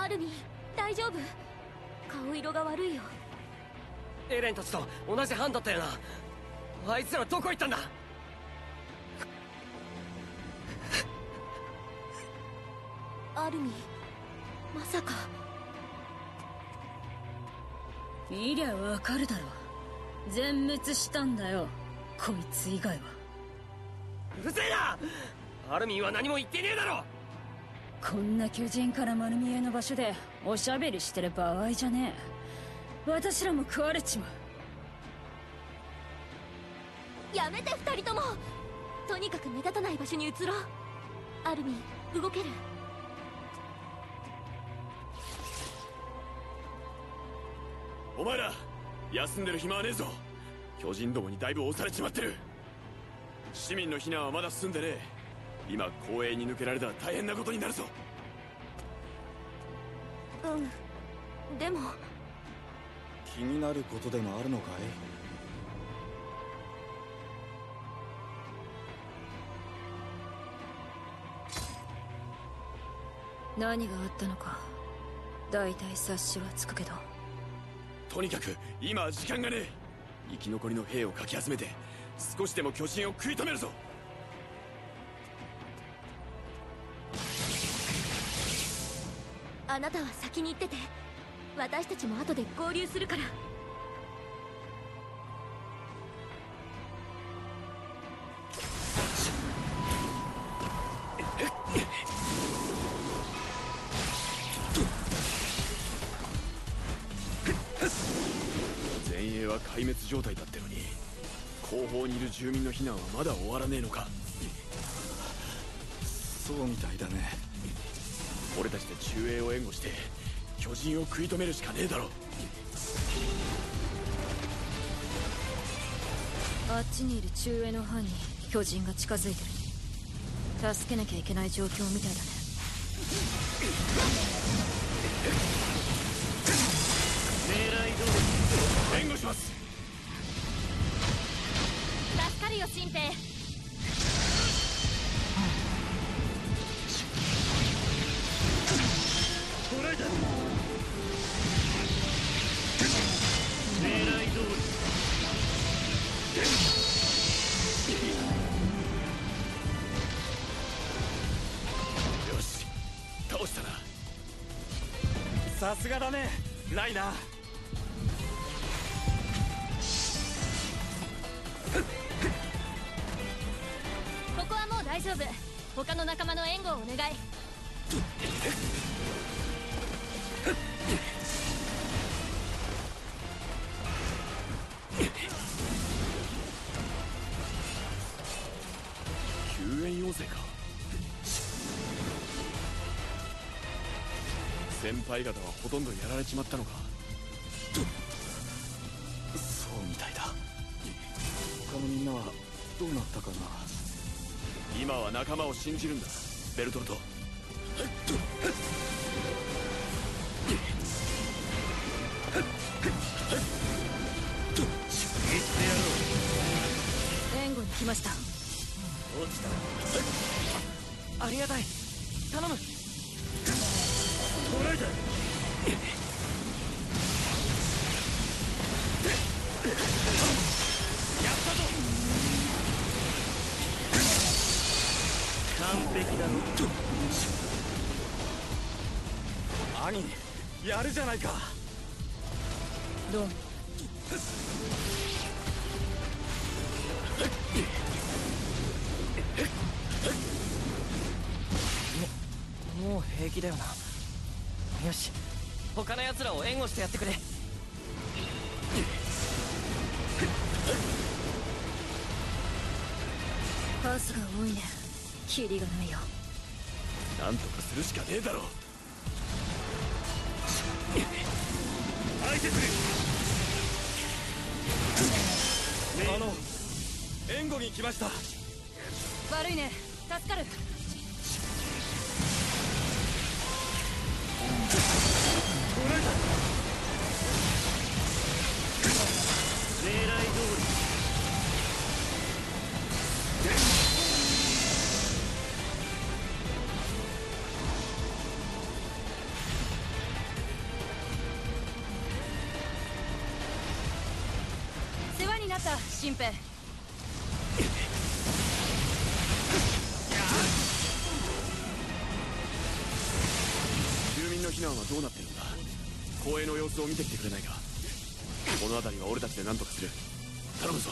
アルミン、大丈夫？顔色が悪いよ。 エレンたちと同じ班だったよな。あいつらどこ行ったんだ？ アルミン、まさか。 見りゃわかるだろ。全滅したんだよ、こいつ以外は。 うるせえな！アルミンは何も言ってねえだろ！ こんな巨人から丸見えの場所でおしゃべりしてる場合じゃねえ。私らも食われちまう。 やめて二人とも。とにかく目立たない場所に移ろう。アルミン、動ける？ お前ら休んでる暇はねえぞ。巨人どもにだいぶ押されちまってる。市民の避難はまだ進んでねえ。今公営に抜けられたら大変なことになるぞ。 うん、でも気になることでもあるのかい？ 何があったのか大体察しはつくけど。 とにかく今は時間がねえ。生き残りの兵をかき集めて少しでも巨人を食い止めるぞ。 あなたは先に行ってて。私たちも後で合流するから。 前衛は壊滅状態だってのに後方にいる住民の避難はまだ終わらねえのか。 そうみたいだね。 俺たちで中衛を援護して巨人を食い止めるしかねえだろ。 あっちにいる中衛の班に巨人が近づいてる。助けなきゃいけない状況みたいだね。 狙い通り援護します。 助かるよ新兵。 捉えた。狙い通り。よし、倒したな。 さすがだねライナー。 ここはもう大丈夫。他の仲間の援護をお願い。 救援要請か。先輩方はほとんどやられちまったのか。 そうみたいだ。他のみんなはどうなったかな。 今は仲間を信じるんだベルトルト。 援護に来ました。 落ちた。ありがたい。頼む。 捕らえた。やったぞ。 完璧だろ。 兄やるじゃないか。 どうも。 もう平気だよな。よし、他の奴らを援護してやってくれ。 数が多いね。キリがないよ。 なんとかするしかねえだろ。相手する。 援護に来ました。 悪いね、助かる。 狙い通り。 新兵。 住民の避難はどうなっているんだ。公園の様子を見てきてくれないか。この辺りは俺たちで何とかする。頼むぞ。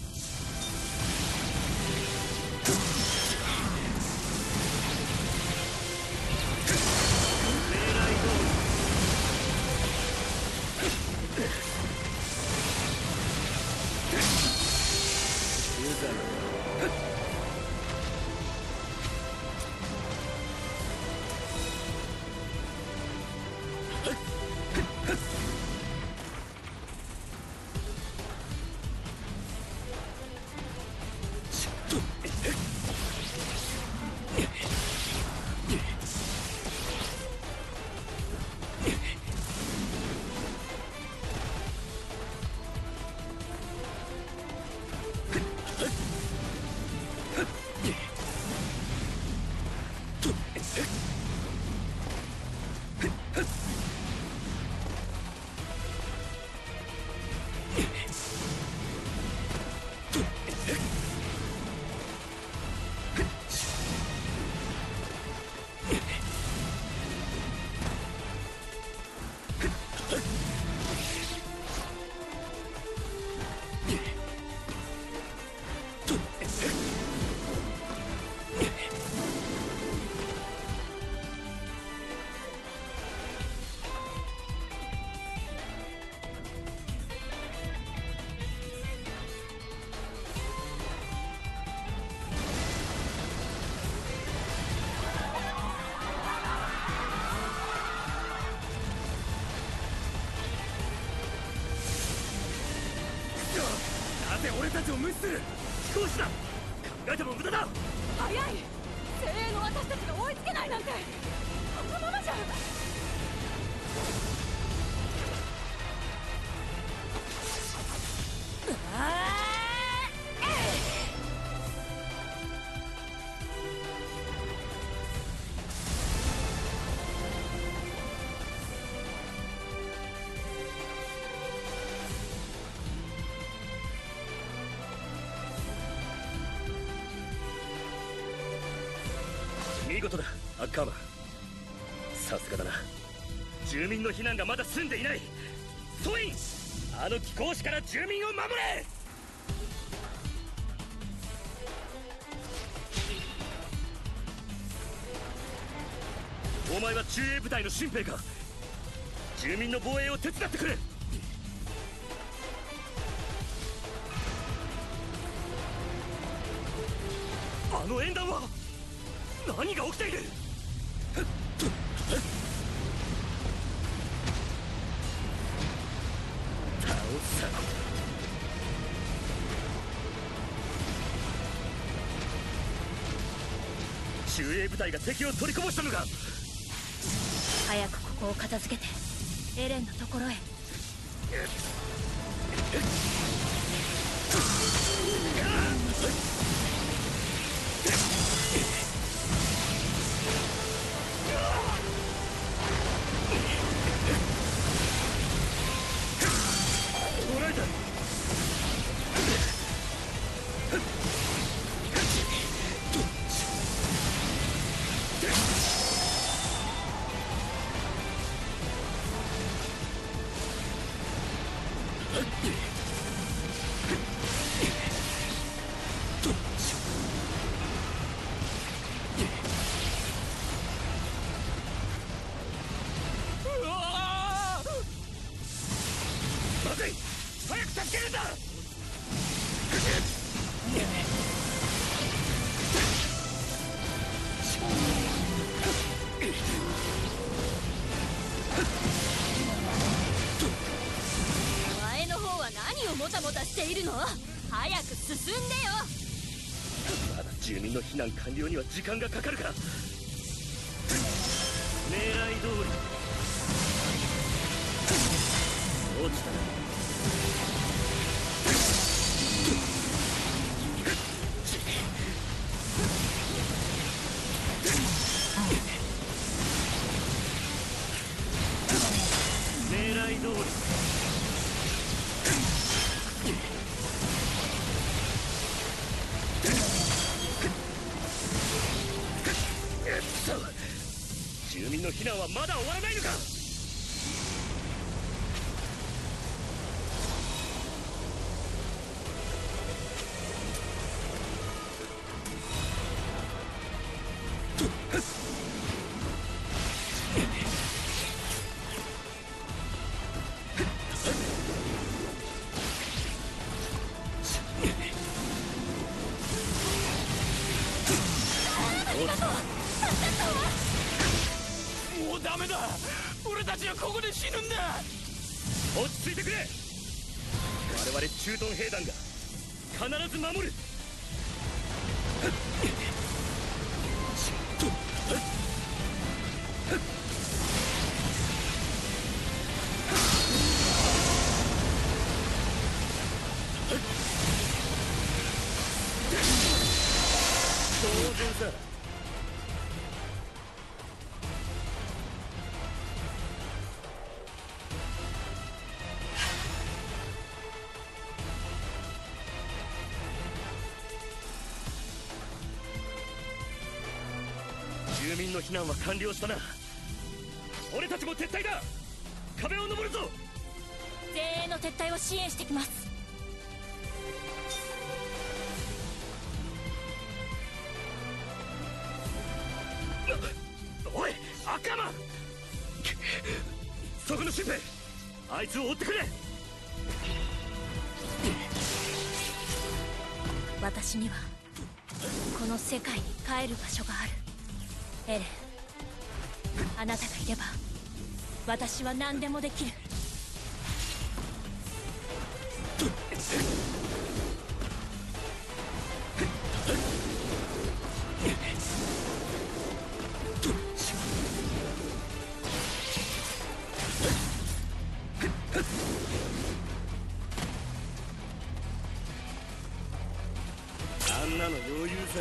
俺たちを無視する。飛行士だ。考えても無駄だ。 早い。精鋭の私たちが追いつけないなんて、このままじゃ。 見事だ、アッカーマン。さすがだな。住民の避難がまだ済んでいない。ソイン、あの気候士から住民を守れ。お前は中衛部隊の新兵か。住民の防衛を手伝ってくれ。あの演弾は何が起きている。倒さ中衛部隊が敵を取りこぼしたのか。 早くここを片付けてエレンのところへ。 捕らえた。まずい、早く助けるんだ。 前の方は何をもたもたしているの。早く進んでよ。 まだ住民の避難完了には時間がかかるから。狙い通り落ちたな。狙い通り。 住民の避難はまだ終わらないのか。 もうダメだ。俺たちはここで死ぬんだ。 落ち着いてくれ。我々駐屯兵団が必ず守る。当然さ。住民の避難は完了したな。俺たちも撤退だ。壁を登るぞ。 前衛の撤退を支援してきます。 おいアッカーマン、そこのシュンペイ、あいつを追ってくれ。 私にはこの世界に帰る場所がある。エレン、あなたがいれば私は何でもできる。 あんなの余裕さ。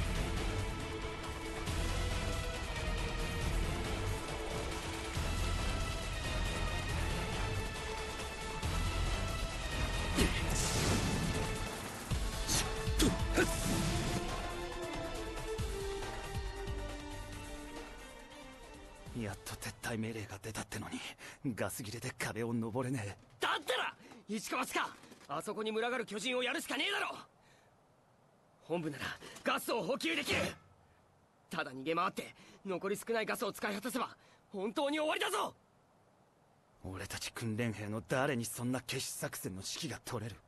やっと撤退命令が出たってのにガス切れで壁を登れねえ。 だったら石川かあそこに群がる巨人をやるしかねえだろ。本部ならガスを補給できる。ただ逃げ回って残り少ないガスを使い果たせば本当に終わりだぞ。 俺たち訓練兵の誰にそんな決死作戦の指揮が取れる。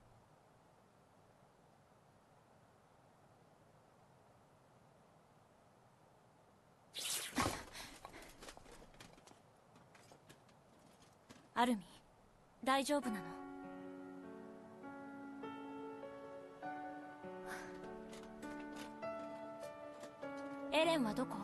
アルミ、大丈夫なの？エレンはどこ？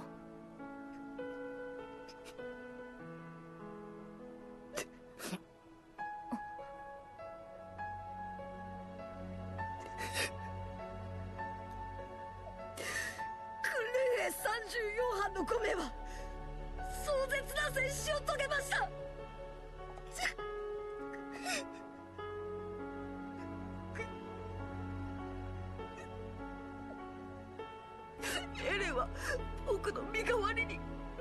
訓練兵34班の5名は壮絶な戦死を遂げました。エレンは僕の身代わりに。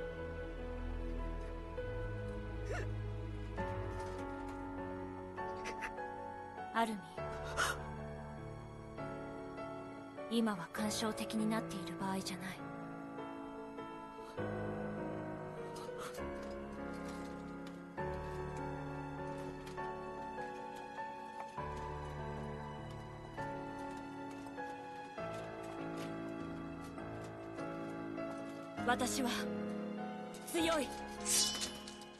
アルミ、今は感傷的になっている場合じゃない。私は強い。す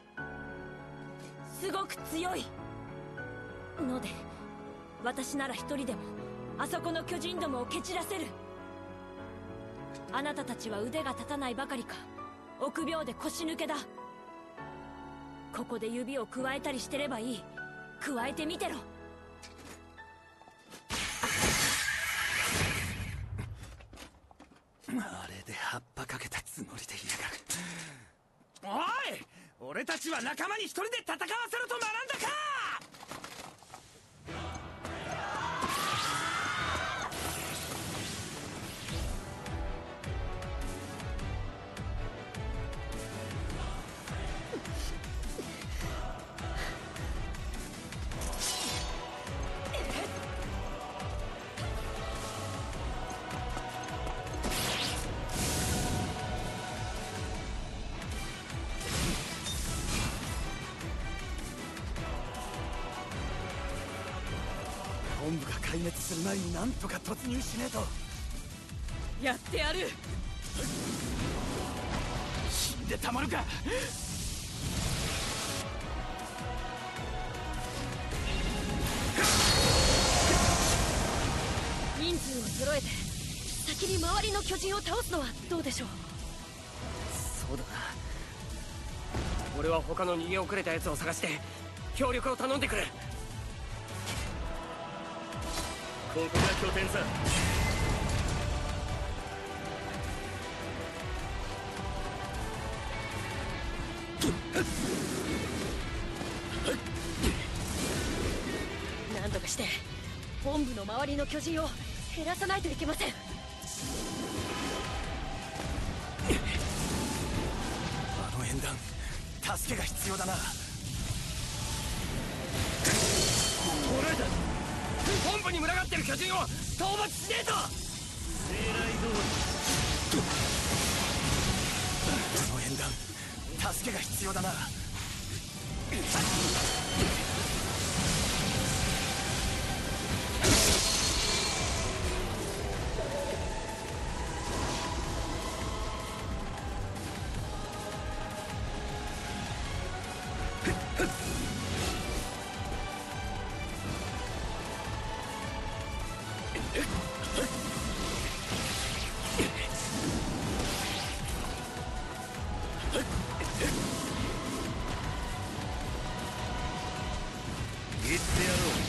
ごく強いので、私なら一人でもあそこの巨人どもを蹴散らせる。あなたたちは腕が立たないばかりか臆病で腰抜けだ。ここで指をくわえたりしてればいい。くわえてみてろ。 あれで葉っぱかけたつもりでいやがる。おい、俺たちは仲間に一人で戦わせろと学んだか。 壊滅する前になんとか突入しねえと。 やってやる。 死んでたまるか。 人数を揃えて先に周りの巨人を倒すのはどうでしょう。 そうだな。俺は他の逃げ遅れた奴を探して協力を頼んでくる。 ここが拠点さ。 何とかして本部の周りの巨人を減らさないといけません。 あの縁談、助けが必要だな。 捕らえた。本部に群がってる巨人を討伐しねえと。 あの縁談、助けが必要だな。 言ってやろう。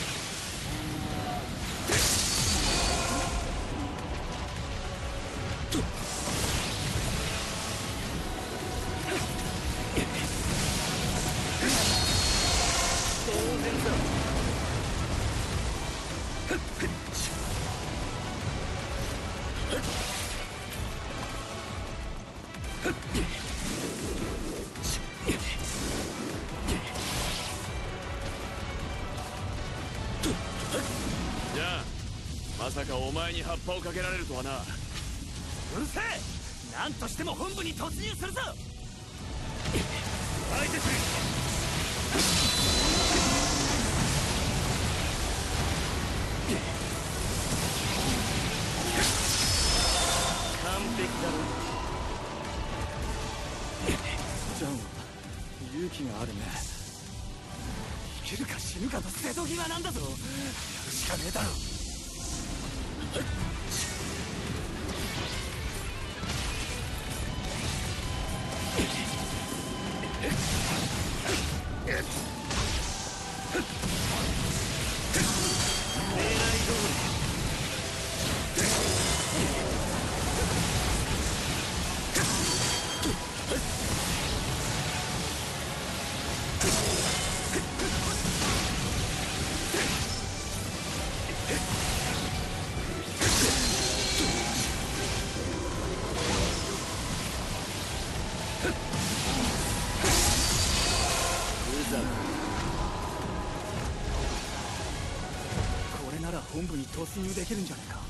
当然だ。 じゃあまさかお前に葉っぱをかけられるとはな。 うるせえ。何としても本部に突入するぞ。 相手する。完璧だろ。 ジャンは勇気があるね。生きるか死ぬかの瀬戸際なんだぞ。やるしかねえだろ。これなら本部に突入できるんじゃねえか。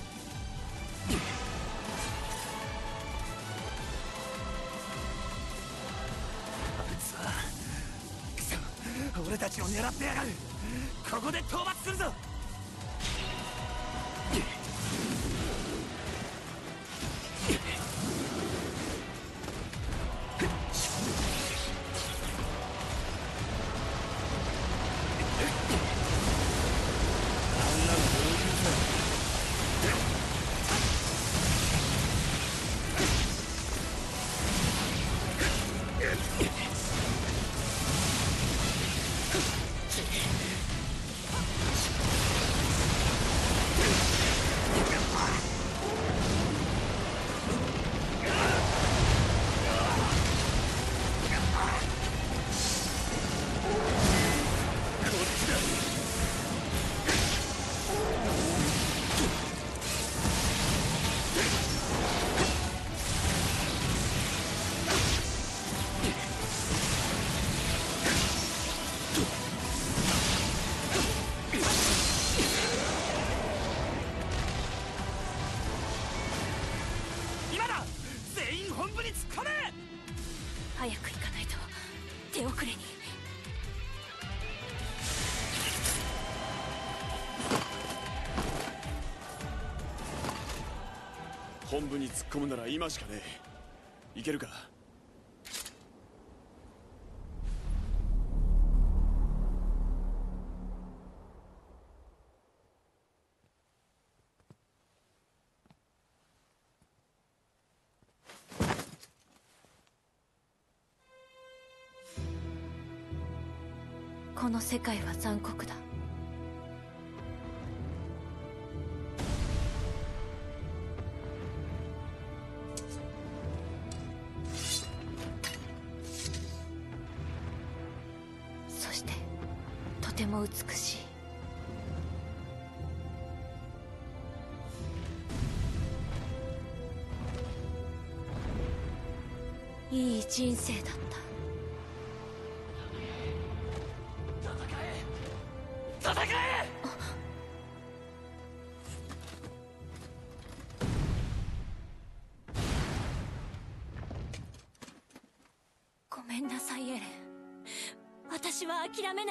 あいつはくそ、俺たちを狙ってやがる。ここで討伐するぞ。 早く行かないと手遅れに。 っ込むなら今しかねえ。いけるか？ この世界は残酷だ。そしてとても美しい。いい人生だった。 戦え！ ごめんなさいエレン。私は諦めない。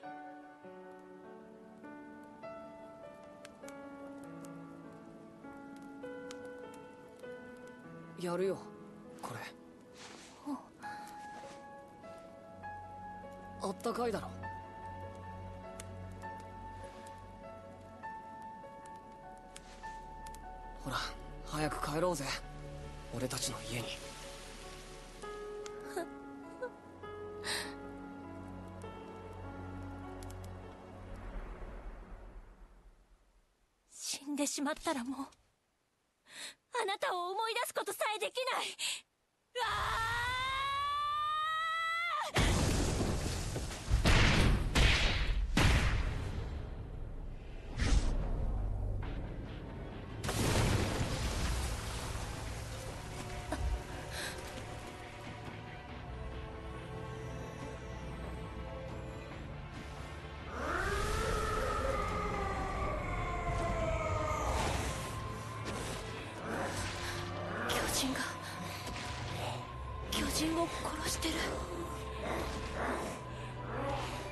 やるよこれ。あったかいだろ。ほら早く帰ろうぜ、俺たちの家に。 死んでしまったらもうあなたを思い出すことさえできない。巨人を殺してる。